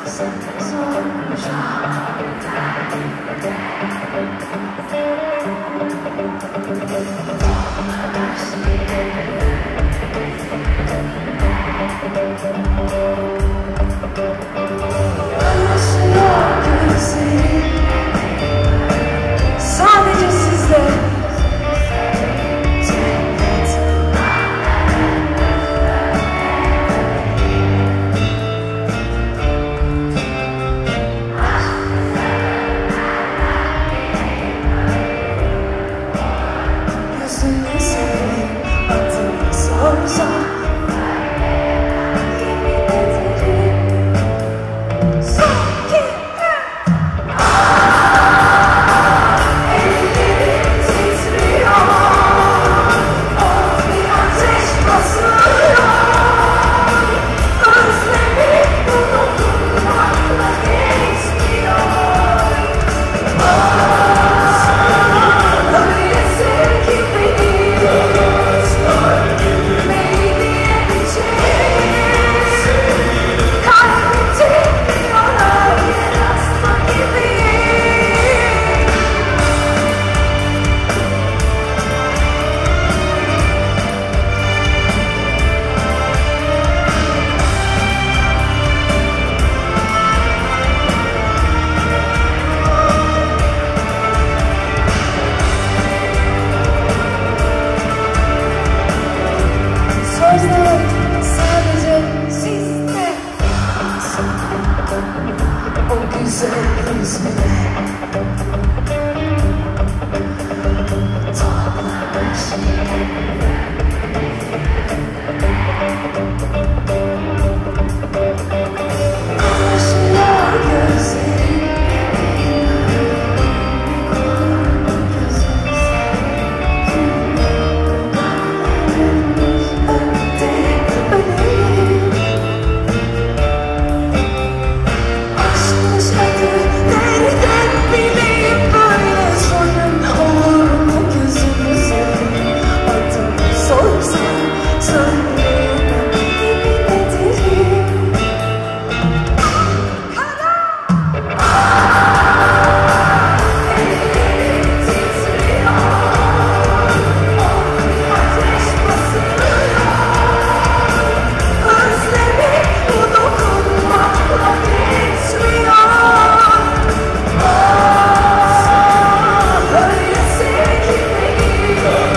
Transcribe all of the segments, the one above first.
Sadece sizde. Gözünü seveyim, adını sorsam yemin ederim. Son, iki, üç. Ellerim titriyor, o bir ateş basıyor. Özlemi dokunmakla geçmiyor. Öylesi ki beni kalbim titriyor, yer hasta gibiyim. Sözler sadece sizde. O güzel yüzüne konuşuyor gözlerim. Aşkmış adı, nereden bileyim böyle sorun olur mu gözümü seveyim. Adını sorsan söyleyemem, yemin ederim. Ellerim titriyor, o bir ateş basıyor. Özlemi bu dokunmakla geçmiyor. Öylesi ki beni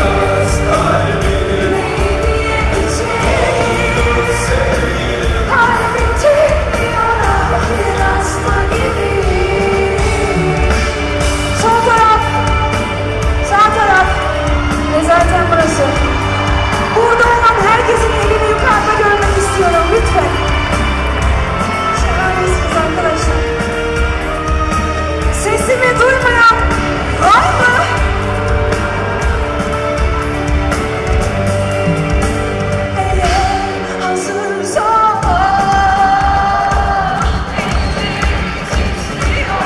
neydiye içeyim. Kalbim titriyor, bir hasta gibiyim. Sol taraf, sağ taraf ve zaten burası. Burada olan herkesin elini yukarıda görmek istiyorum lütfen. Sever misiniz arkadaşlar? Sesimi duymayan var mı? Eğer hazırsa ellerim titriyor,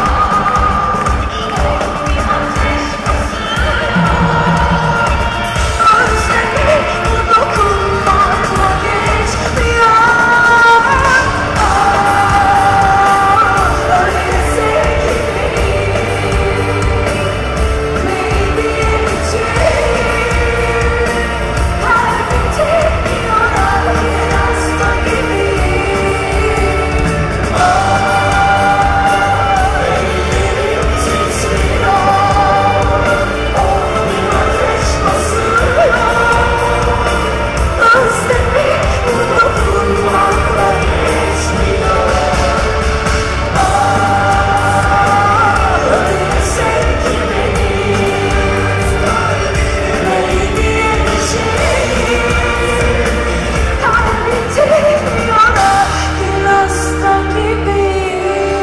o bir ateş basıyor. Özlemi bu dokunmakla geçmiyor. Öylesi ki beni neydiye içeyim. Kalbim titriyor, bir hasta gibiyim. Ellerim titriyor, o bir ateş basıyor. Özlemi bu dokunmakla geçmiyor. Öylesi ki beni neydiye içeyim. Kalbim titriyor, bir hasta gibiyim.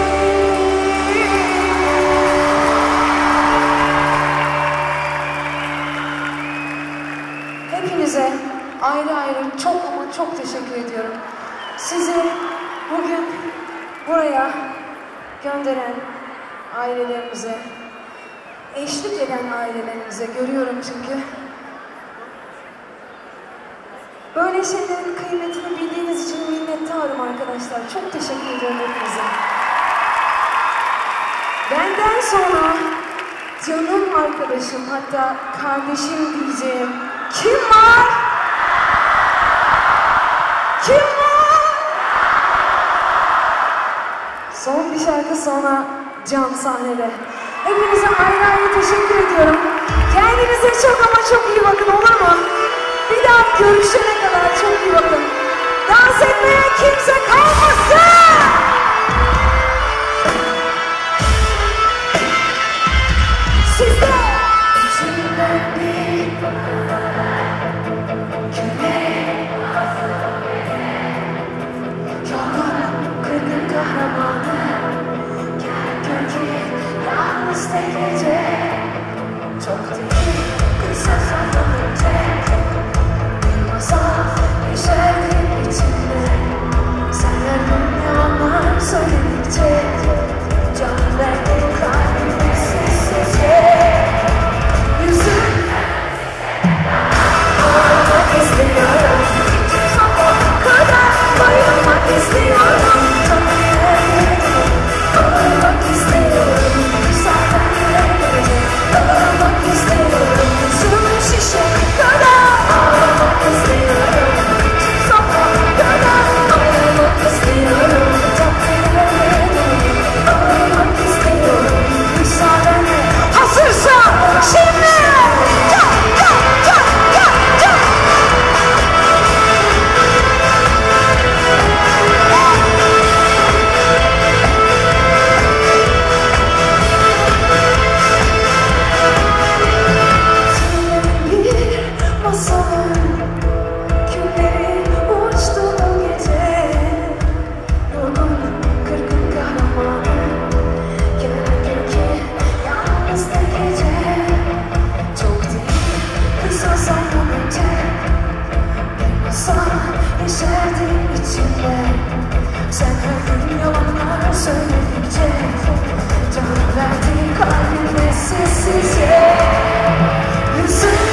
Hepinize ayrı ayrı çok ama çok teşekkür ediyorum. Sizi bugün buraya gönderen ailelerimize, eşlik eden ailelerimize görüyorum çünkü. Böyle şeylerin kıymetini bildiğiniz için minnettarım arkadaşlar. Çok teşekkür ediyorum hepinize. Benden sonra canım arkadaşım, hatta kardeşim diyeceğim kim var? Kim var? Son bir şarkı sonra Can sahnede. Hepinize ayrı ayrı teşekkür ediyorum. Kendinize çok ama çok iyi bakın, olur mu? Bir daha görüşene kadar çok iyi bakın. Dans etmeye kimse kalmasın! Sizde! İçimden bir güne yorgun, kırgın kahramanı. Gel gör ki yalnız tek gece. Çok değil, kısa zaman tek. Bir masal yeşerdi içimde. Sen her gün yalanlar söyledikçe can verdi kalbime sessizce. Yüzüm ağlamak istiyorum. Sabaha kadar bayılmak istiyorum. Ağlamak istiyorum. Müsaadenle ağlamak istiyorum. Yüzüm şişene kadar ağlamak istiyorum. Sabaha kadar ağlamak istiyorum. Ağlamak istiyorum. Müsaadenle. Hazırsan şimdi yeşerdi içimde. Sen her gün yalanlar söyledikçe can verdi kalbime sessizce. Yüzüm